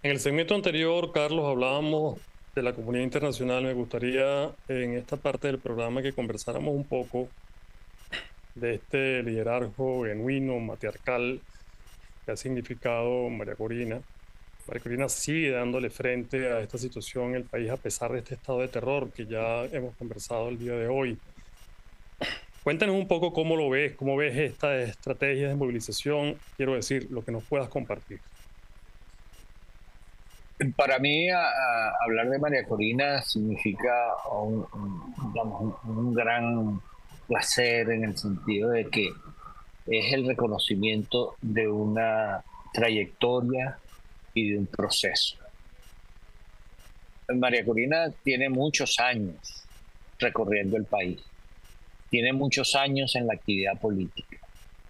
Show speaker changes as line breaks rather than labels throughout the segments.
En el segmento anterior, Carlos, hablábamos de la comunidad internacional. Me gustaría en esta parte del programa que conversáramos un poco de este liderazgo genuino, matriarcal, que ha significado María Corina. María Corina sigue dándole frente a esta situación en el país a pesar de este estado de terror que ya hemos conversado el día de hoy. Cuéntanos un poco cómo ves estas estrategias de movilización, quiero decir, lo que nos puedas compartir.
Para mí, hablar de María Corina significa digamos, un gran placer en el sentido de que es el reconocimiento de una trayectoria y de un proceso. María Corina tiene muchos años recorriendo el país, tiene muchos años en la actividad política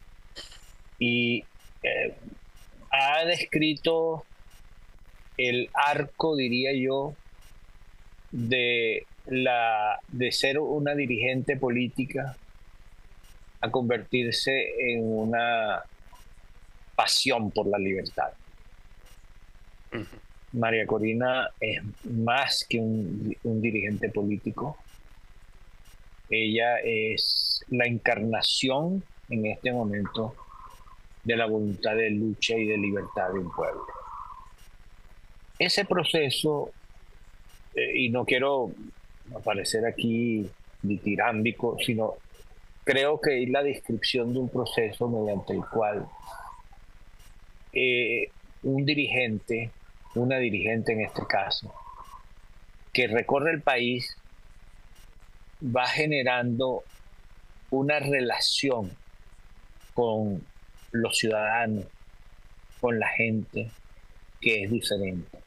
y ha descrito el arco, diría yo, de ser una dirigente política a convertirse en una pasión por la libertad.
Ujú.
María Corina es más que un dirigente político. Ella es la encarnación en este momento de la voluntad de lucha y de libertad de un pueblo. Ese proceso, y no quiero aparecer aquí ditirámbico, sino creo que es la descripción de un proceso mediante el cual un dirigente, una dirigente en este caso, que recorre el país, va generando una relación con los ciudadanos, con la gente, que es diferente.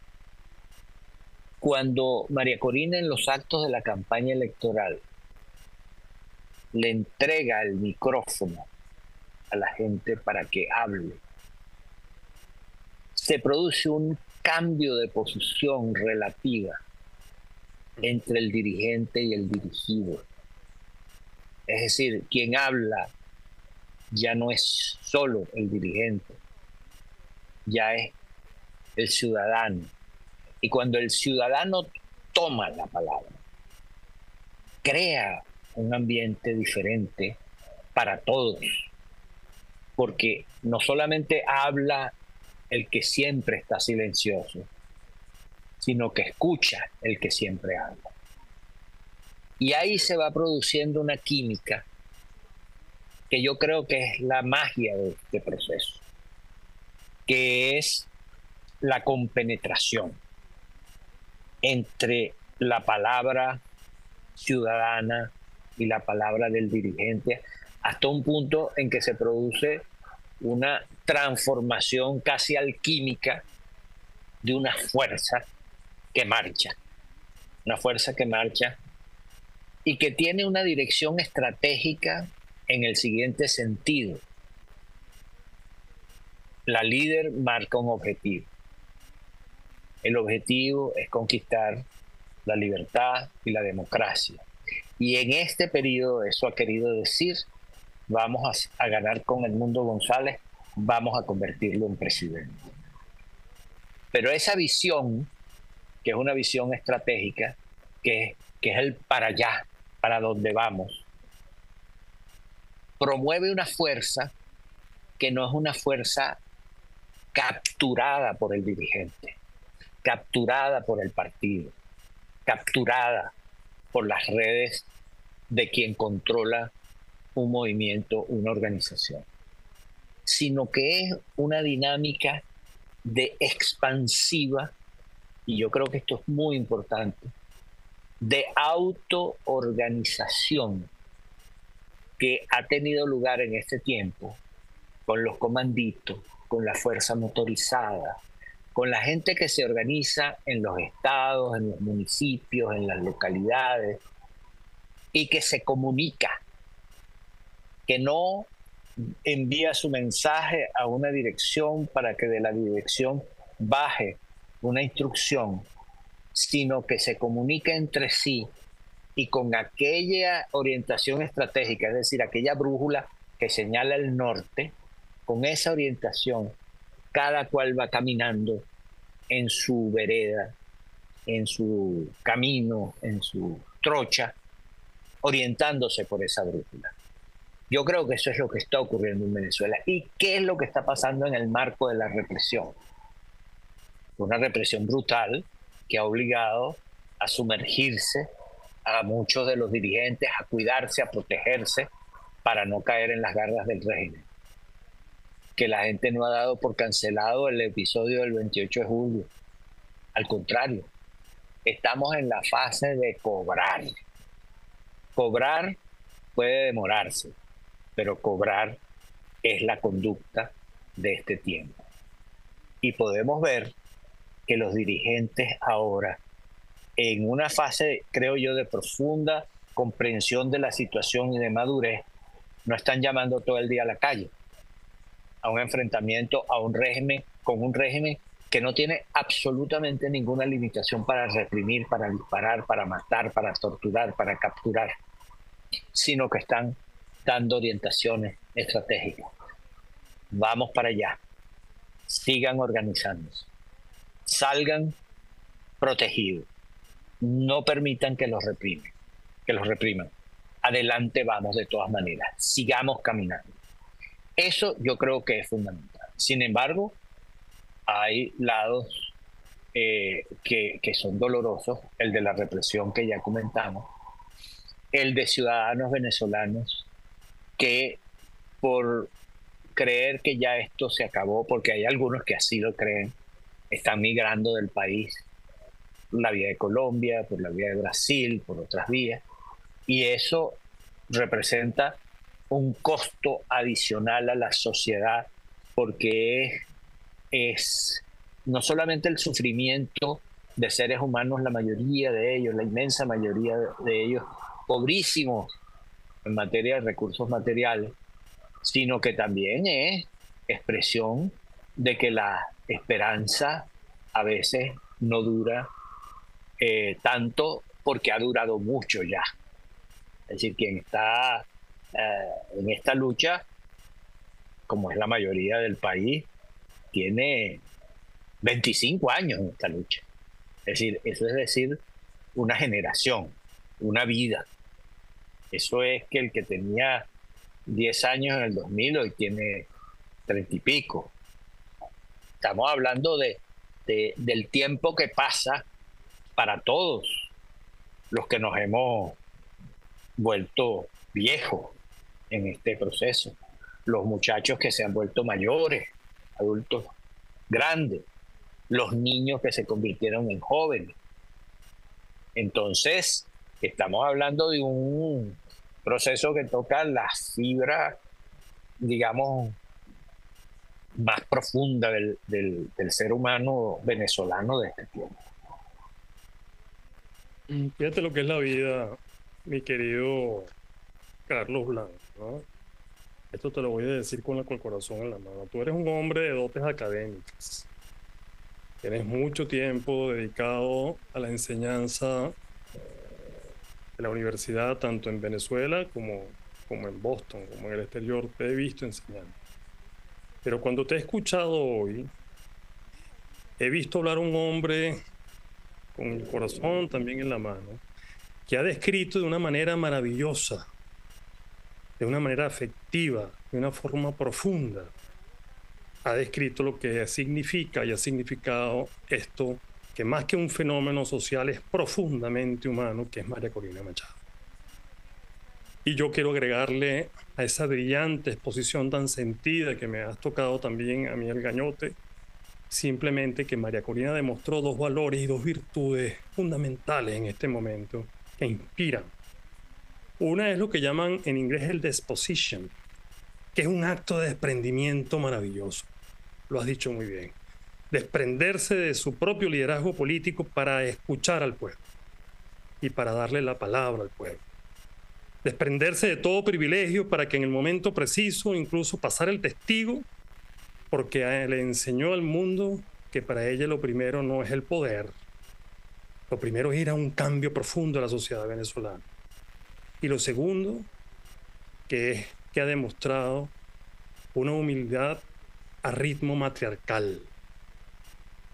Cuando María Corina en los actos de la campaña electoral le entrega el micrófono a la gente para que hable, se produce un cambio de posición relativa entre el dirigente y el dirigido. Es decir, quien habla ya no es solo el dirigente, ya es el ciudadano. Y cuando el ciudadano toma la palabra, crea un ambiente diferente para todos, porque no solamente habla el que siempre está silencioso, sino que escucha el que siempre habla. Y ahí se va produciendo una química que yo creo que es la magia de este proceso, que es la compenetración entre la palabra ciudadana y la palabra del dirigente, hasta un punto en que se produce una transformación casi alquímica de una fuerza que marcha, una fuerza que marcha y que tiene una dirección estratégica en el siguiente sentido. La líder marca un objetivo. El objetivo es conquistar la libertad y la democracia. Y en este periodo eso ha querido decir, vamos a ganar con Edmundo González, vamos a convertirlo en presidente. Pero esa visión, que es una visión estratégica, que es el para allá, para donde vamos, promueve una fuerza que no es una fuerza capturada por el dirigente, capturada por el partido, capturada por las redes de quien controla un movimiento, una organización, sino que es una dinámica de expansiva, y yo creo que esto es muy importante, de autoorganización que ha tenido lugar en este tiempo con los comanditos, con la fuerza motorizada, con la gente que se organiza en los estados, en los municipios, en las localidades, y que se comunica, que no envía su mensaje a una dirección para que de la dirección baje una instrucción, sino que se comunica entre sí y con aquella orientación estratégica, es decir, aquella brújula que señala el norte, con esa orientación, cada cual va caminando en su vereda, en su camino, en su trocha, orientándose por esa brújula. Yo creo que eso es lo que está ocurriendo en Venezuela. ¿Y qué es lo que está pasando en el marco de la represión? Una represión brutal que ha obligado a sumergirse a muchos de los dirigentes, a cuidarse, a protegerse, para no caer en las garras del régimen. Que la gente no ha dado por cancelado el episodio del 28 de julio. Al contrario, estamos en la fase de cobrar. Cobrar puede demorarse, pero cobrar es la conducta de este tiempo. Y podemos ver que los dirigentes ahora, en una fase, creo yo, de profunda comprensión de la situación y de madurez, no están llamando todo el día a la calle, a un enfrentamiento, a un régimen, con un régimen que no tiene absolutamente ninguna limitación para reprimir, para disparar, para matar, para torturar, para capturar, sino que están dando orientaciones estratégicas. Vamos para allá. Sigan organizándose. Salgan protegidos. No permitan que los repriman. Adelante vamos de todas maneras. Sigamos caminando. Eso yo creo que es fundamental. Sin embargo, hay lados que son dolorosos. El de la represión que ya comentamos. El de ciudadanos venezolanos que por creer que ya esto se acabó, porque hay algunos que así lo creen, están migrando del país por la vía de Colombia, por la vía de Brasil, por otras vías, y eso representa un costo adicional a la sociedad, porque es no solamente el sufrimiento de seres humanos, la mayoría de ellos, la inmensa mayoría de ellos, pobrísimos en materia de recursos materiales, sino que también es expresión de que la esperanza a veces no dura tanto, porque ha durado mucho ya. Es decir, quien está en esta lucha, como es la mayoría del país, tiene 25 años en esta lucha. Eso es decir, una generación, una vida. Eso es que el que tenía 10 años en el 2000 hoy tiene 30 y pico. Estamos hablando del tiempo que pasa para todos los que nos hemos vuelto viejos en este proceso. Los muchachos que se han vuelto mayores, adultos grandes, los niños que se convirtieron en jóvenes. Entonces, estamos hablando de un proceso que toca la fibra, digamos, más profunda del ser humano venezolano de este tiempo.
Fíjate lo que es la vida, mi querido Carlos Blanco, ¿no? Esto te lo voy a decir con el corazón en la mano. Tú eres un hombre de dotes académicas. Tienes mucho tiempo dedicado a la enseñanza de la universidad, tanto en Venezuela como en Boston, como en el exterior. Te he visto enseñando. Pero cuando te he escuchado hoy, he visto hablar a un hombre con el corazón también en la mano, que ha descrito de una manera maravillosa, de una manera afectiva, de una forma profunda, ha descrito lo que significa y ha significado esto, que más que un fenómeno social es profundamente humano, que es María Corina Machado. Y yo quiero agregarle a esa brillante exposición tan sentida que me has tocado también a mí el gañote, simplemente que María Corina demostró dos valores y dos virtudes fundamentales en este momento que inspiran. Una es lo que llaman en inglés el disposition, que es un acto de desprendimiento maravilloso. Lo has dicho muy bien. Desprenderse de su propio liderazgo político para escuchar al pueblo y para darle la palabra al pueblo. Desprenderse de todo privilegio para que en el momento preciso incluso pasar el testigo, porque le enseñó al mundo que para ella lo primero no es el poder. Lo primero es ir a un cambio profundo de la sociedad venezolana. Y lo segundo, que ha demostrado una humildad a ritmo matriarcal.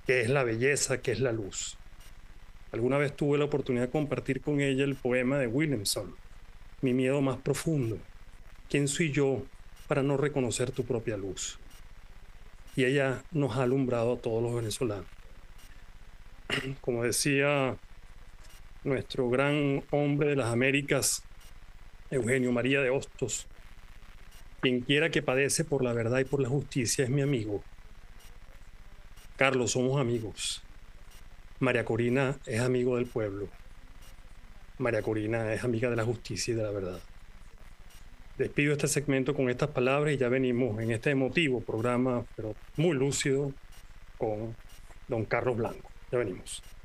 qué es la belleza, qué es la luz. Alguna vez tuve la oportunidad de compartir con ella el poema de Williamson, Mi miedo más profundo. ¿Quién soy yo para no reconocer tu propia luz? Y ella nos ha alumbrado a todos los venezolanos. Como decía nuestro gran hombre de las Américas, Eugenio María de Hostos, quien quiera que padece por la verdad y por la justicia es mi amigo. Carlos, somos amigos. María Corina es amigo del pueblo. María Corina es amiga de la justicia y de la verdad. Despido este segmento con estas palabras y ya venimos en este emotivo programa, pero muy lúcido, con don Carlos Blanco. Ya venimos.